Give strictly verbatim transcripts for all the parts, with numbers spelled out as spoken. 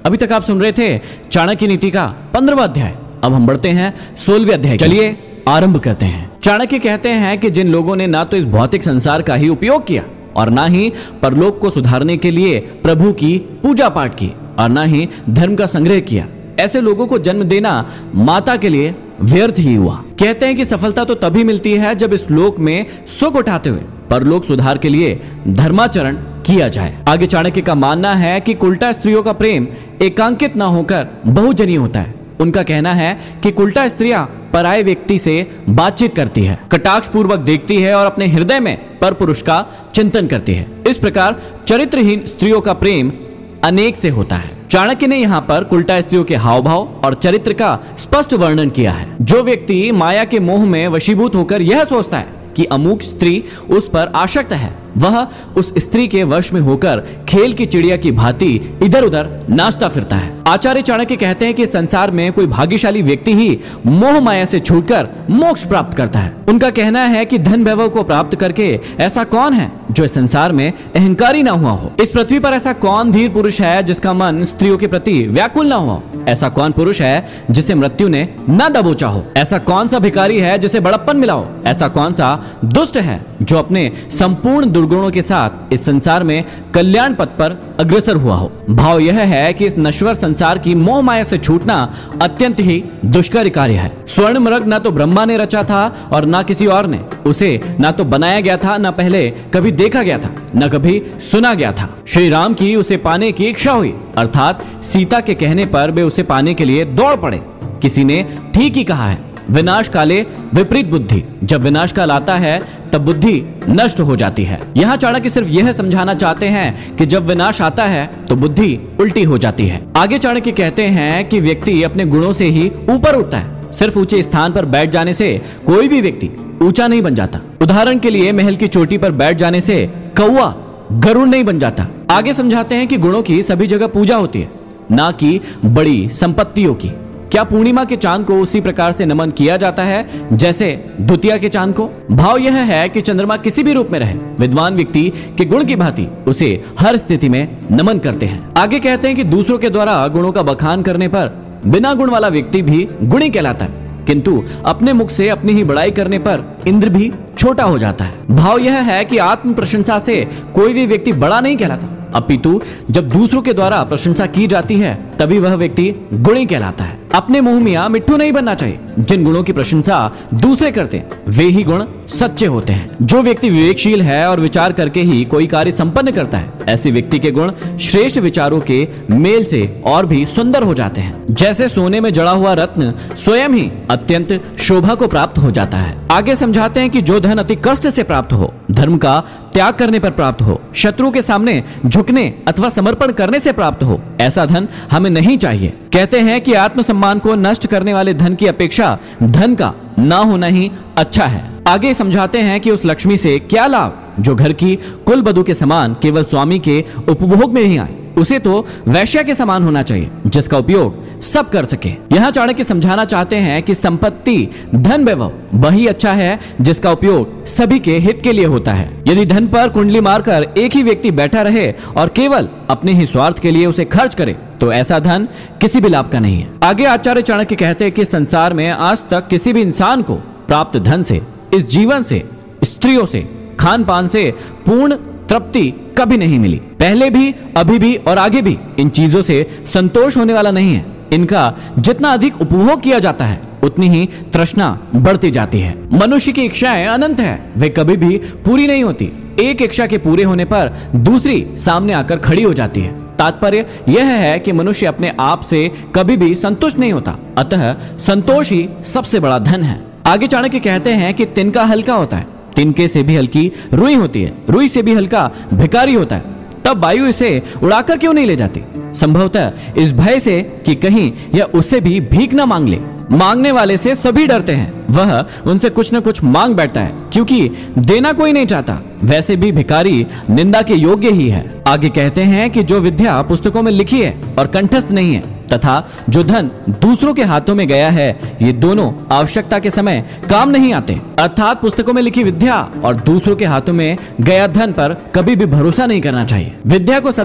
अभी तक आप सुन रहे थे चाणक्य नीति का पंद्रहवां अध्याय। अब हम बढ़ते हैं सोलहवें अध्याय। चलिए आरंभ करते हैं। चाणक्य कहते हैं कि जिन लोगों ने ना तो इस भौतिक संसार का ही उपयोग किया और ना ही परलोक को सुधारने के लिए प्रभु की पूजा पाठ की और ना ही धर्म का संग्रह किया, ऐसे लोगों को जन्म देना माता के लिए व्यर्थ ही हुआ। कहते हैं कि सफलता तो तभी मिलती है जब इस लोक में सुख उठाते हुए परलोक सुधार के लिए धर्माचरण किया जाए। आगे चाणक्य का मानना है कि कुल्टा स्त्रियों का प्रेम एकांकित ना होकर बहुजनी होता है। उनका कहना है कि कुल्टा स्त्रियां पराये व्यक्ति से बातचीत करती है, कटाक्ष पूर्वक देखती है और अपने हृदय में पर पुरुष का चिंतन करती है। इस प्रकार चरित्रहीन स्त्रियों का प्रेम अनेक से होता है। चाणक्य ने यहाँ पर कुल्टा स्त्रियों के हाव भाव और चरित्र का स्पष्ट वर्णन किया है। जो व्यक्ति माया के मोह में वशीभूत होकर यह सोचता है कि अमुक स्त्री उस पर आसक्त है, वह उस स्त्री के वश में होकर खेल की चिड़िया की भांति इधर उधर नाचता फिरता है। आचार्य चाणक्य कहते हैं कि संसार में कोई भाग्यशाली व्यक्ति ही मोह माया से छूटकर मोक्ष प्राप्त करता है। उनका कहना है कि धन वैभव को प्राप्त करके ऐसा कौन है जो इस संसार में अहंकारी ना हुआ हो। इस पृथ्वी पर ऐसा कौन धीर पुरुष है जिसका मन स्त्रियों के प्रति व्याकुल ना हुआ। ऐसा कौन पुरुष है जिसे मृत्यु ने न दबोचा हो। ऐसा कौन सा भिखारी है जिसे बड़प्पन मिला हो। ऐसा कौन सा दुष्ट है जो अपने संपूर्ण दुर्गुणों के साथ इस संसार में कल्याण पथ पर अग्रसर हुआ हो। भाव यह है कि इस नश्वर संसार की मोह माया से छूटना अत्यंत ही दुष्कर कार्य है। स्वर्ण मृग न तो ब्रह्मा ने रचा था और न किसी और ने। उसे न तो बनाया गया था, न पहले कभी देखा गया था, न कभी सुना गया था। श्री राम की उसे पाने की इच्छा हुई, अर्थात सीता के कहने पर वे उसे पाने के लिए दौड़ पड़े। किसी ने ठीक ही कहा है, विनाश काले विपरीत बुद्धि। जब विनाश काल आता है तब बुद्धि नष्ट हो जाती है। यहाँ चाणक्य सिर्फ यह समझाना चाहते हैं कि जब विनाश आता है तो बुद्धि उल्टी हो जाती है। आगे चाणक्य कहते हैं कि व्यक्ति अपने गुणों से ही ऊपर उठता है। सिर्फ ऊंचे स्थान पर बैठ जाने से कोई भी व्यक्ति ऊंचा नहीं बन जाता। उदाहरण के लिए महल की चोटी पर बैठ जाने से कौवा गरुड़ नहीं बन जाता। आगे समझाते हैं कि गुणों की सभी जगह पूजा होती है, ना कि बड़ी संपत्तियों की। क्या पूर्णिमा के चांद को उसी प्रकार से नमन किया जाता है जैसे द्वितीया के चांद को? भाव यह है कि चंद्रमा किसी भी रूप में रहे, विद्वान व्यक्ति के गुण की भांति उसे हर स्थिति में नमन करते हैं। आगे कहते हैं कि दूसरों के द्वारा गुणों का बखान करने पर बिना गुण वाला व्यक्ति भी गुणी कहलाता है, किंतु अपने मुख से अपनी ही बड़ाई करने पर इंद्र भी छोटा हो जाता है। भाव यह है कि आत्म प्रशंसा से कोई भी व्यक्ति बड़ा नहीं कहलाता, अपितु जब दूसरों के द्वारा प्रशंसा की जाती है तभी वह व्यक्ति गुणी कहलाता है। अपने मुंह मियां मिट्ठू नहीं बनना चाहिए। जिन गुणों की प्रशंसा दूसरे करते हैं वे ही गुण सच्चे होते हैं। जो व्यक्ति विवेकशील है और विचार करके ही कोई कार्य संपन्न करता है, ऐसे व्यक्ति के गुण श्रेष्ठ विचारों के मेल से और भी सुंदर हो जाते हैं। जैसे सोने में जड़ा हुआ रत्न स्वयं ही अत्यंत शोभा को प्राप्त हो जाता है। आगे समझाते हैं कि जो धन अति कष्ट से प्राप्त हो, धर्म का त्याग करने पर प्राप्त हो, शत्रु के सामने झुकने अथवा समर्पण करने से प्राप्त हो, ऐसा धन हमें नहीं चाहिए। कहते हैं कि आत्मसम्मान को नष्ट करने वाले धन की अपेक्षा धन का ना होना ही अच्छा है। आगे समझाते हैं कि उस लक्ष्मी से क्या लाभ जो घर की कुल बधू के समान केवल स्वामी के उपभोग में ही आए। उसे तो वैश्या के समान होना चाहिए जिसका उपयोग सब कर सके। यहाँ चाणक्य समझाना चाहते हैं कि संपत्ति धन वैभव वही अच्छा है जिसका उपयोग सभी के हित के लिए होता है। यदि धन पर कुंडली मारकर एक ही व्यक्ति बैठा रहे और केवल अपने ही स्वार्थ के लिए उसे खर्च करे तो ऐसा धन किसी भी लाभ का नहीं है। आगे आचार्य चाणक्य कहते हैं कि संसार में आज तक किसी भी इंसान को प्राप्त धन से, इस जीवन से, स्त्रियों से, खान पान से पूर्ण तृप्ति कभी नहीं मिली। पहले भी, अभी भी और आगे भी इन चीजों से संतोष होने वाला नहीं है। इनका जितना अधिक उपभोग किया जाता है उतनी ही तृष्णा बढ़ती जाती है। मनुष्य की इच्छाएं अनंत है, वे कभी भी पूरी नहीं होती। एक इच्छा के पूरे होने पर दूसरी सामने आकर खड़ी हो जाती है। तात्पर्य यह है कि मनुष्य अपने आप से कभी भी संतुष्ट नहीं होता, अतः संतोष ही सबसे बड़ा धन है। आगे चाणक्य कहते हैं कि तिनका हल्का होता है, तिनके से भी हल्की रुई होती है, रुई से भी हल्का भिखारी होता है। तब वायु इसे उड़ाकर क्यों नहीं ले जाती? संभवतः इस भय से कि कहीं यह उससे भी भीख न मांग ले। मांगने वाले से सभी डरते हैं, वह उनसे कुछ न कुछ मांग बैठता है क्योंकि देना कोई नहीं चाहता। वैसे भी भिखारी निंदा के योग्य ही है। आगे कहते हैं कि जो विद्या पुस्तकों में लिखी है और कंठस्थ नहीं है तथा जो धन दूसरों के हाथों में गया है, ये दोनों आवश्यकता के समय काम नहीं आते। अर्थात पुस्तकों में लिखी विद्या और दूसरों के हाथों में गया धन पर कभी भी भरोसा नहीं करना चाहिए। विद्या को सदैव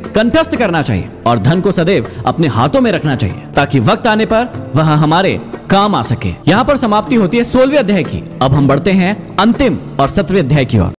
कंठस्थ करना चाहिए और धन को सदैव अपने हाथों में रखना चाहिए ताकि वक्त आने पर वह हमारे काम आ सके। यहाँ पर समाप्ति होती है सोलहवें अध्याय की। अब हम बढ़ते हैं अंतिम और सत्रहवें अध्याय की ओर।